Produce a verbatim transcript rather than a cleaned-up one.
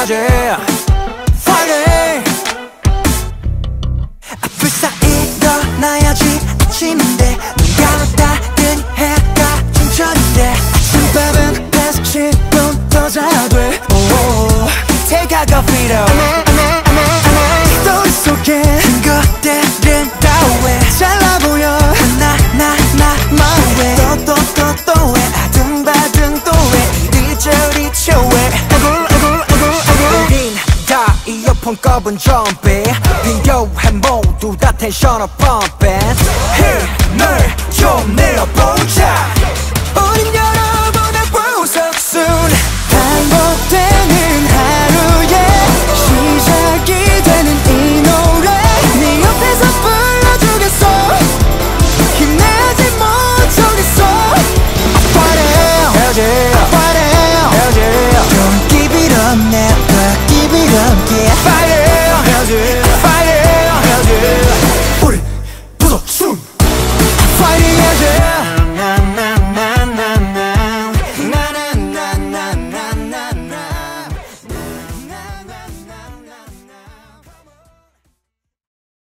때까지 Friday 앞을 쌓이 일어나야지 아침인데 눈 감았다 뜬 해가 춘천인데 아침밥은 한 십 분 더 자야 돼 대가가 필요 스토리 속에 큰 것들은 다 왜 잘나 보여 나 나 나 my way 또 또 또 또 왜 아등바등 또 왜 이리저리 쳐왜 얼굴 얼굴 얼굴 얼굴 우린 다 이어폰 꼽은 좀비 비교해 모두 다 텐션업 pumping 힘을 좀 내어보자 우린 여러분의 보석순 반복된